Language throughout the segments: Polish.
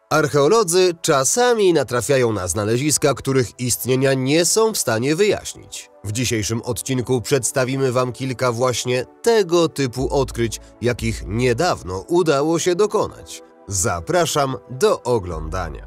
Archeolodzy czasami natrafiają na znaleziska, których istnienia nie są w stanie wyjaśnić. W dzisiejszym odcinku przedstawimy Wam kilka właśnie tego typu odkryć, jakich niedawno udało się dokonać. Zapraszam do oglądania.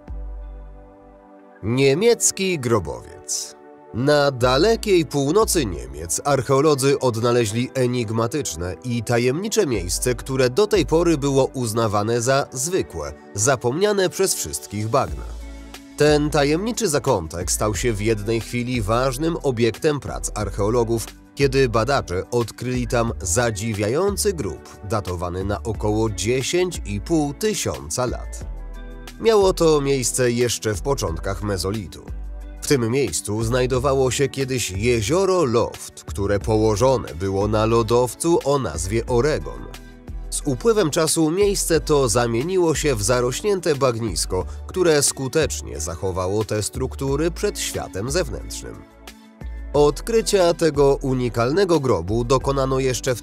Niemiecki grobowiec. Na dalekiej północy Niemiec archeolodzy odnaleźli enigmatyczne i tajemnicze miejsce, które do tej pory było uznawane za zwykłe, zapomniane przez wszystkich bagna. Ten tajemniczy zakątek stał się w jednej chwili ważnym obiektem prac archeologów, kiedy badacze odkryli tam zadziwiający grób datowany na około 10,5 tysiąca lat. Miało to miejsce jeszcze w początkach mezolitu. W tym miejscu znajdowało się kiedyś jezioro Loft, które położone było na lodowcu o nazwie Oregon. Z upływem czasu miejsce to zamieniło się w zarośnięte bagnisko, które skutecznie zachowało te struktury przed światem zewnętrznym. Odkrycia tego unikalnego grobu dokonano jeszcze w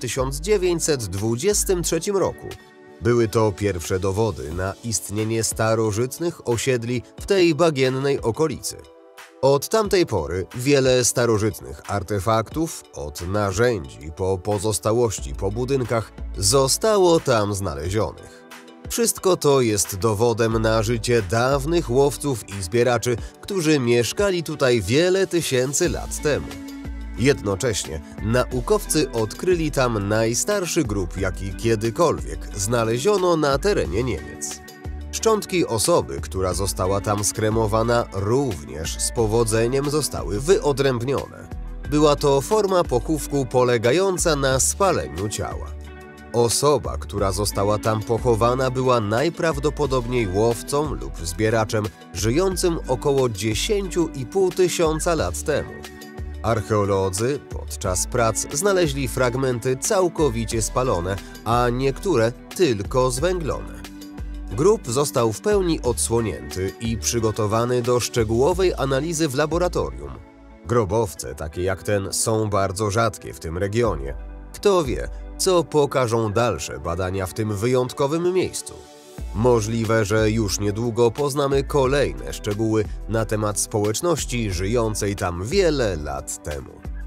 1923 roku. Były to pierwsze dowody na istnienie starożytnych osiedli w tej bagiennej okolicy. Od tamtej pory wiele starożytnych artefaktów, od narzędzi po pozostałości po budynkach, zostało tam znalezionych. Wszystko to jest dowodem na życie dawnych łowców i zbieraczy, którzy mieszkali tutaj wiele tysięcy lat temu. Jednocześnie naukowcy odkryli tam najstarszy grób, jaki kiedykolwiek znaleziono na terenie Niemiec. Szczątki osoby, która została tam skremowana, również z powodzeniem zostały wyodrębnione. Była to forma pochówku polegająca na spaleniu ciała. Osoba, która została tam pochowana, była najprawdopodobniej łowcą lub zbieraczem żyjącym około 10,5 tysiąca lat temu. Archeolodzy podczas prac znaleźli fragmenty całkowicie spalone, a niektóre tylko zwęglone. Grób został w pełni odsłonięty i przygotowany do szczegółowej analizy w laboratorium. Grobowce takie jak ten są bardzo rzadkie w tym regionie. Kto wie, co pokażą dalsze badania w tym wyjątkowym miejscu. Możliwe, że już niedługo poznamy kolejne szczegóły na temat społeczności żyjącej tam wiele lat temu.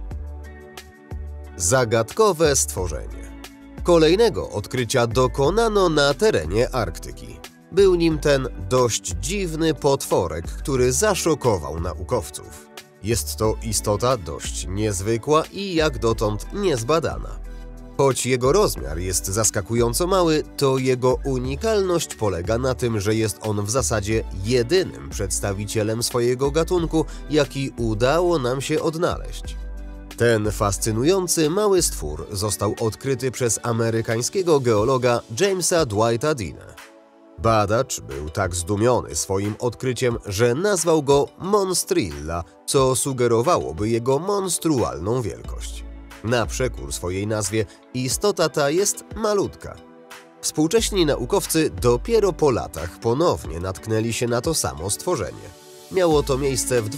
Zagadkowe stworzenie. Kolejnego odkrycia dokonano na terenie Arktyki. Był nim ten dość dziwny potworek, który zaszokował naukowców. Jest to istota dość niezwykła i jak dotąd niezbadana. Choć jego rozmiar jest zaskakująco mały, to jego unikalność polega na tym, że jest on w zasadzie jedynym przedstawicielem swojego gatunku, jaki udało nam się odnaleźć. Ten fascynujący mały stwór został odkryty przez amerykańskiego geologa Jamesa Dwighta Deana. Badacz był tak zdumiony swoim odkryciem, że nazwał go Monstrilla, co sugerowałoby jego monstrualną wielkość. Na przekór swojej nazwie istota ta jest malutka. Współcześni naukowcy dopiero po latach ponownie natknęli się na to samo stworzenie. Miało to miejsce w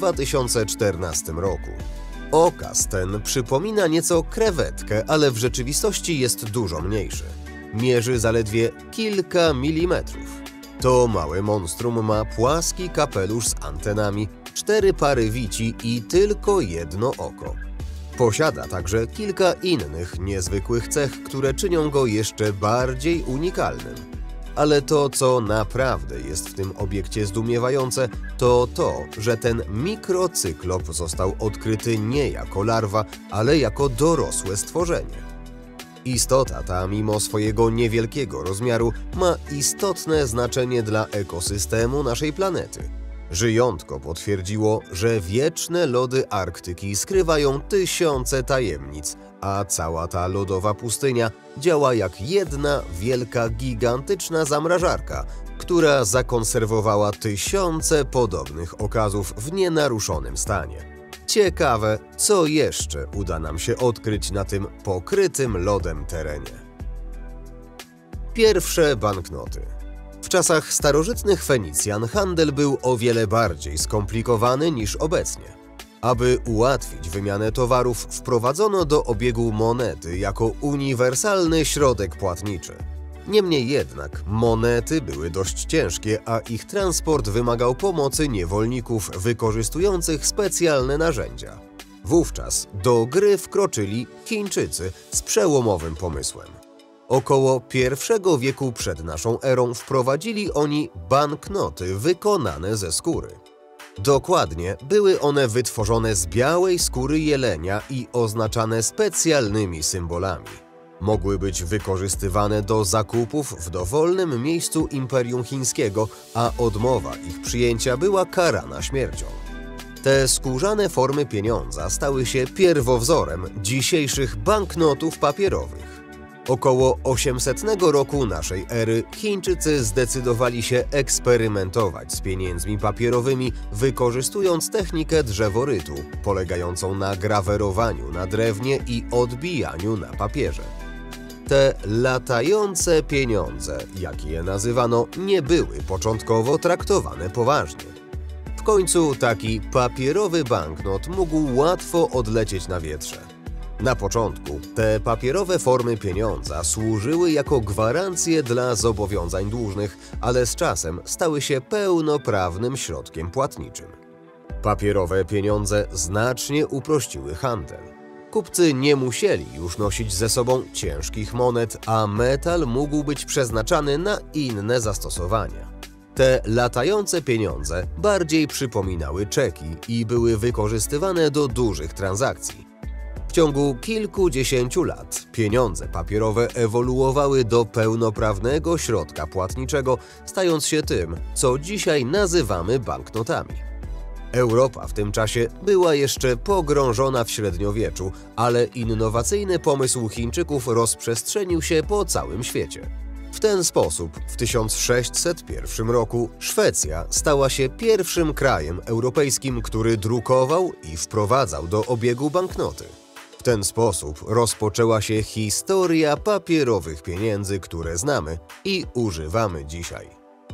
2014 roku. Okaz ten przypomina nieco krewetkę, ale w rzeczywistości jest dużo mniejszy. Mierzy zaledwie kilka milimetrów. To małe monstrum ma płaski kapelusz z antenami, 4 pary wici i tylko jedno oko. Posiada także kilka innych niezwykłych cech, które czynią go jeszcze bardziej unikalnym. Ale to, co naprawdę jest w tym obiekcie zdumiewające, to to, że ten mikrocyklop został odkryty nie jako larwa, ale jako dorosłe stworzenie. Istota ta, mimo swojego niewielkiego rozmiaru, ma istotne znaczenie dla ekosystemu naszej planety. Żyjątko potwierdziło, że wieczne lody Arktyki skrywają tysiące tajemnic, a cała ta lodowa pustynia działa jak jedna wielka, gigantyczna zamrażarka, która zakonserwowała tysiące podobnych okazów w nienaruszonym stanie. Ciekawe, co jeszcze uda nam się odkryć na tym pokrytym lodem terenie. Pierwsze banknoty. W czasach starożytnych Fenicjan handel był o wiele bardziej skomplikowany niż obecnie. Aby ułatwić wymianę towarów, wprowadzono do obiegu monety jako uniwersalny środek płatniczy. Niemniej jednak monety były dość ciężkie, a ich transport wymagał pomocy niewolników wykorzystujących specjalne narzędzia. Wówczas do gry wkroczyli Chińczycy z przełomowym pomysłem. Około I wieku przed naszą erą wprowadzili oni banknoty wykonane ze skóry. Dokładnie były one wytworzone z białej skóry jelenia i oznaczane specjalnymi symbolami. Mogły być wykorzystywane do zakupów w dowolnym miejscu Imperium Chińskiego, a odmowa ich przyjęcia była karana śmiercią. Te skórzane formy pieniądza stały się pierwowzorem dzisiejszych banknotów papierowych. Około 800 roku naszej ery Chińczycy zdecydowali się eksperymentować z pieniędzmi papierowymi, wykorzystując technikę drzeworytu, polegającą na grawerowaniu na drewnie i odbijaniu na papierze. Te latające pieniądze, jak je nazywano, nie były początkowo traktowane poważnie. W końcu taki papierowy banknot mógł łatwo odlecieć na wietrze. Na początku te papierowe formy pieniądza służyły jako gwarancje dla zobowiązań dłużnych, ale z czasem stały się pełnoprawnym środkiem płatniczym. Papierowe pieniądze znacznie uprościły handel. Kupcy nie musieli już nosić ze sobą ciężkich monet, a metal mógł być przeznaczany na inne zastosowania. Te latające pieniądze bardziej przypominały czeki i były wykorzystywane do dużych transakcji. W ciągu kilkudziesięciu lat pieniądze papierowe ewoluowały do pełnoprawnego środka płatniczego, stając się tym, co dzisiaj nazywamy banknotami. Europa w tym czasie była jeszcze pogrążona w średniowieczu, ale innowacyjny pomysł Chińczyków rozprzestrzenił się po całym świecie. W ten sposób w 1601 roku Szwecja stała się pierwszym krajem europejskim, który drukował i wprowadzał do obiegu banknoty. W ten sposób rozpoczęła się historia papierowych pieniędzy, które znamy i używamy dzisiaj.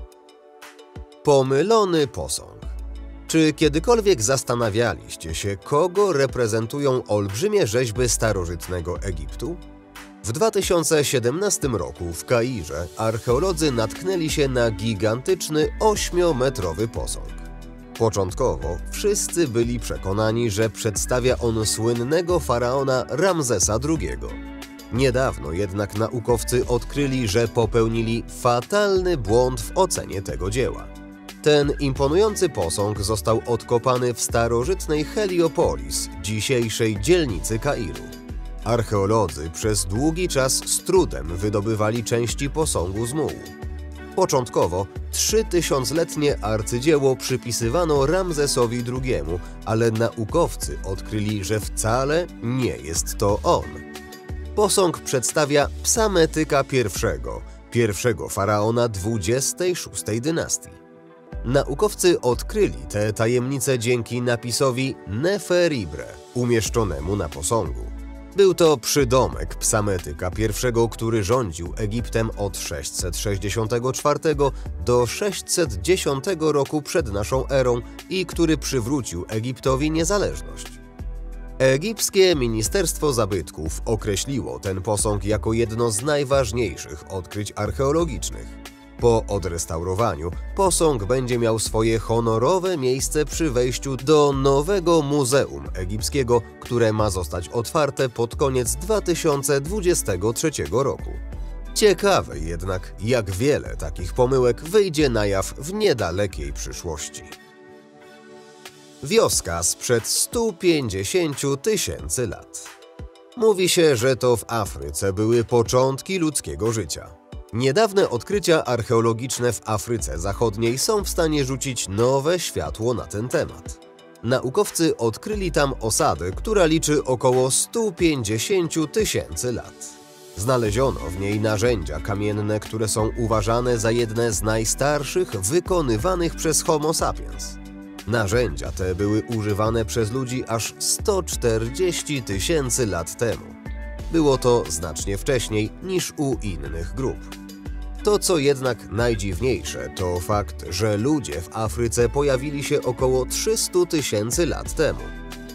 Pomylony posąg. Czy kiedykolwiek zastanawialiście się, kogo reprezentują olbrzymie rzeźby starożytnego Egiptu? W 2017 roku w Kairze archeolodzy natknęli się na gigantyczny 8-metrowy posąg. Początkowo wszyscy byli przekonani, że przedstawia on słynnego faraona Ramzesa II. Niedawno jednak naukowcy odkryli, że popełnili fatalny błąd w ocenie tego dzieła. Ten imponujący posąg został odkopany w starożytnej Heliopolis, dzisiejszej dzielnicy Kairu. Archeolodzy przez długi czas z trudem wydobywali części posągu z mułu. Początkowo 3000-letnie arcydzieło przypisywano Ramzesowi II, ale naukowcy odkryli, że wcale nie jest to on. Posąg przedstawia Psametyka I, pierwszego faraona XXVI dynastii. Naukowcy odkryli te tajemnice dzięki napisowi Neferibre, umieszczonemu na posągu. Był to przydomek Psametyka I, który rządził Egiptem od 664 do 610 roku przed naszą erą i który przywrócił Egiptowi niezależność. Egipskie Ministerstwo Zabytków określiło ten posąg jako jedno z najważniejszych odkryć archeologicznych. Po odrestaurowaniu posąg będzie miał swoje honorowe miejsce przy wejściu do nowego Muzeum Egipskiego, które ma zostać otwarte pod koniec 2023 roku. Ciekawe jednak, jak wiele takich pomyłek wyjdzie na jaw w niedalekiej przyszłości. Wioska sprzed 150 000 lat. Mówi się, że to w Afryce były początki ludzkiego życia. Niedawne odkrycia archeologiczne w Afryce Zachodniej są w stanie rzucić nowe światło na ten temat. Naukowcy odkryli tam osadę, która liczy około 150 000 lat. Znaleziono w niej narzędzia kamienne, które są uważane za jedne z najstarszych wykonywanych przez Homo sapiens. Narzędzia te były używane przez ludzi aż 140 000 lat temu. Było to znacznie wcześniej niż u innych grup. To, co jednak najdziwniejsze, to fakt, że ludzie w Afryce pojawili się około 300 000 lat temu.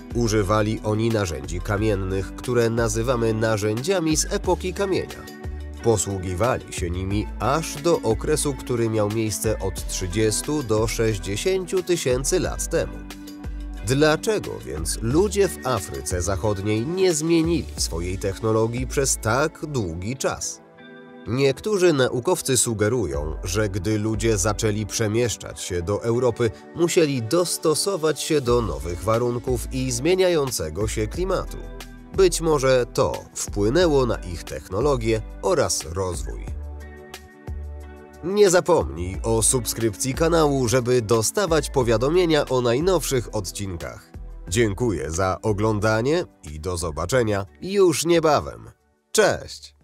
Używali oni narzędzi kamiennych, które nazywamy narzędziami z epoki kamienia. Posługiwali się nimi aż do okresu, który miał miejsce od 30 do 60 tysięcy lat temu. Dlaczego więc ludzie w Afryce Zachodniej nie zmienili swojej technologii przez tak długi czas? Niektórzy naukowcy sugerują, że gdy ludzie zaczęli przemieszczać się do Europy, musieli dostosować się do nowych warunków i zmieniającego się klimatu. Być może to wpłynęło na ich technologię oraz rozwój. Nie zapomnij o subskrypcji kanału, żeby dostawać powiadomienia o najnowszych odcinkach. Dziękuję za oglądanie i do zobaczenia już niebawem. Cześć!